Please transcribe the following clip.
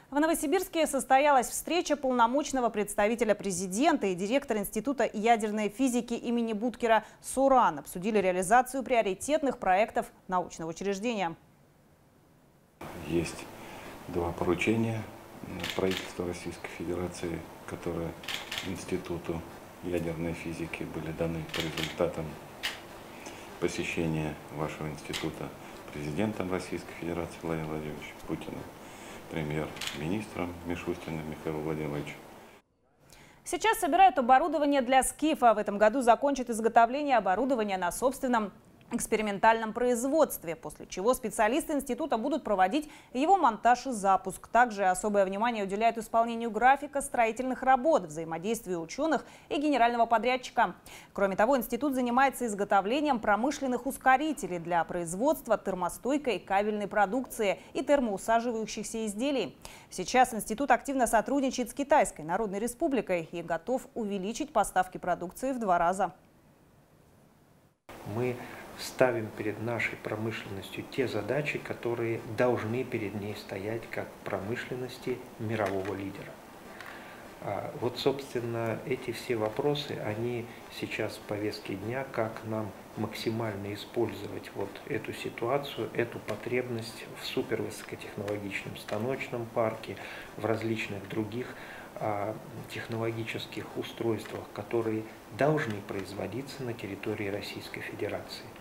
В Новосибирске состоялась встреча полномочного представителя президента и директора Института ядерной физики имени Буткера Суран. Обсудили реализацию приоритетных проектов научного учреждения. Есть два поручения правительства Российской Федерации, которые Институту ядерной физики были даны по результатам посещения вашего института президентом Российской Федерации Владимиром Владимировичем Путиным, премьер-министром Мишустиным Михаилом Владимировичем. Сейчас собирают оборудование для СКИФа. В этом году закончат изготовление оборудования на собственном экспериментальном производстве, после чего специалисты института будут проводить его монтаж и запуск. Также особое внимание уделяют исполнению графика строительных работ, взаимодействию ученых и генерального подрядчика. Кроме того, институт занимается изготовлением промышленных ускорителей для производства термостойкой кабельной продукции и термоусаживающихся изделий. Сейчас институт активно сотрудничает с Китайской Народной Республикой и готов увеличить поставки продукции в 2 раза. Мы ставим перед нашей промышленностью те задачи, которые должны перед ней стоять как промышленности мирового лидера. Вот, собственно, эти все вопросы, они сейчас в повестке дня, как нам максимально использовать вот эту ситуацию, эту потребность в супервысокотехнологичном станочном парке, в различных других технологических устройствах, которые должны производиться на территории Российской Федерации.